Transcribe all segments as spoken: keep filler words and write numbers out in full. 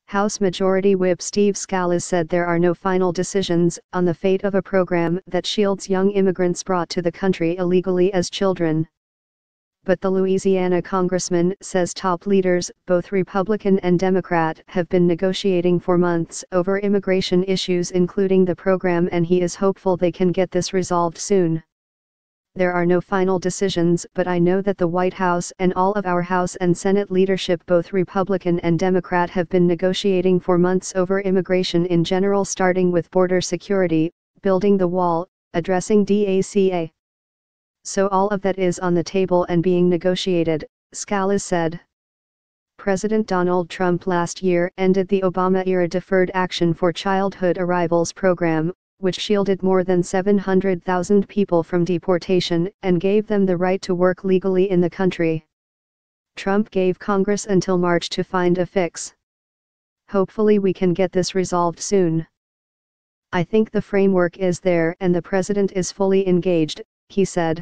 House Majority Whip Steve Scalise said there are no final decisions on the fate of a program that shields young immigrants brought to the country illegally as children. But the Louisiana congressman says top leaders, both Republican and Democrat, have been negotiating for months over immigration issues including the program, and he is hopeful they can get this resolved soon. There are no final decisions, but I know that the White House and all of our House and Senate leadership, both Republican and Democrat, have been negotiating for months over immigration in general, starting with border security, building the wall, addressing DACA. So all of that is on the table and being negotiated, Scalise said. President Donald Trump last year ended the Obama-era Deferred Action for Childhood Arrivals program, which shielded more than seven hundred thousand people from deportation and gave them the right to work legally in the country. Trump gave Congress until March to find a fix. Hopefully we can get this resolved soon. I think the framework is there and the president is fully engaged, he said.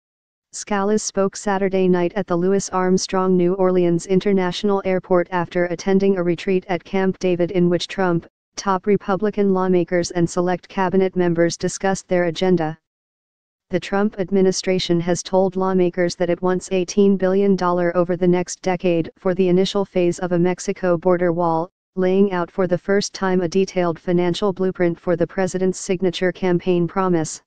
Scalise spoke Saturday night at the Louis Armstrong New Orleans International Airport after attending a retreat at Camp David in which Trump, top Republican lawmakers and select cabinet members discussed their agenda. The Trump administration has told lawmakers that it wants eighteen billion dollars over the next decade for the initial phase of a Mexico border wall, laying out for the first time a detailed financial blueprint for the president's signature campaign promise.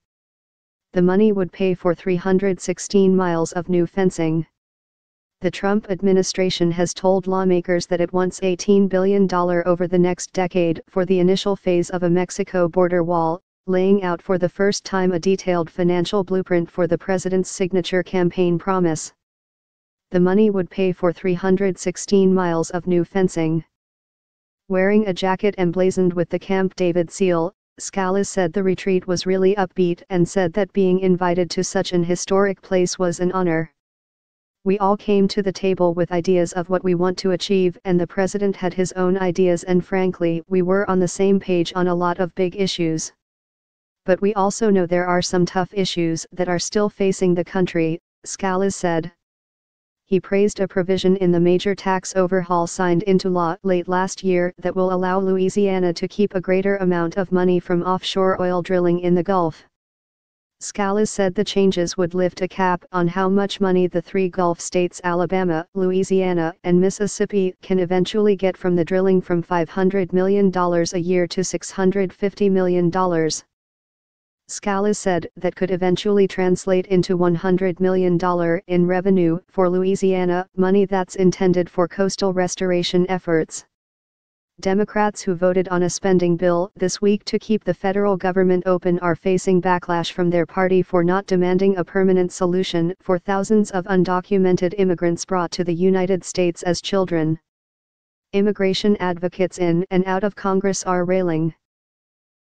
The money would pay for three hundred sixteen miles of new fencing. The Trump administration has told lawmakers that it wants eighteen billion dollars over the next decade for the initial phase of a Mexico border wall, laying out for the first time a detailed financial blueprint for the president's signature campaign promise. The money would pay for three hundred sixteen miles of new fencing. Wearing a jacket emblazoned with the Camp David seal, Scalise said the retreat was really upbeat and said that being invited to such an historic place was an honor. We all came to the table with ideas of what we want to achieve, and the president had his own ideas, and frankly, we were on the same page on a lot of big issues. But we also know there are some tough issues that are still facing the country, Scalise said. He praised a provision in the major tax overhaul signed into law late last year that will allow Louisiana to keep a greater amount of money from offshore oil drilling in the Gulf. Scalise said the changes would lift a cap on how much money the three Gulf states Alabama, Louisiana, and Mississippi can eventually get from the drilling from five hundred million dollars a year to six hundred fifty million dollars. Scalise said that could eventually translate into one hundred million dollars in revenue for Louisiana, money that's intended for coastal restoration efforts. Democrats who voted on a spending bill this week to keep the federal government open are facing backlash from their party for not demanding a permanent solution for thousands of undocumented immigrants brought to the United States as children. Immigration advocates in and out of Congress are railing.